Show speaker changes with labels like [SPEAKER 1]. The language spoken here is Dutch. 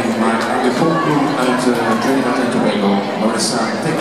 [SPEAKER 1] maar aan de grondploeg uit Trinidad en Tobago, Marissa Taylor.